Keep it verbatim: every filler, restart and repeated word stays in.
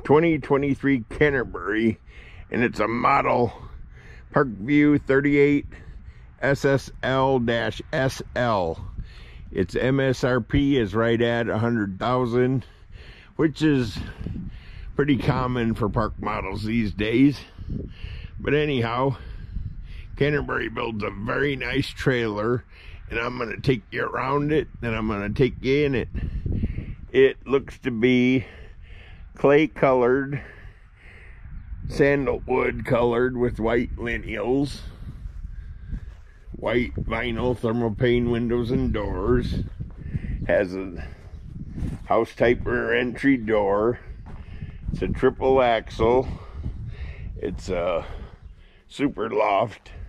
twenty twenty-three Canterbury, and it's a model Parkvue thirty-eight S S L S L. Its M S R P is right at a hundred thousand, which is pretty common for park models these days. But anyhow, Canterbury builds a very nice trailer, and I'm going to take you around it, and I'm going to take you in it. It looks to be clay colored, sandalwood colored with white lineals, white vinyl thermopane windows and doors, has a house type rear entry door. It's a triple axle. It's a super loft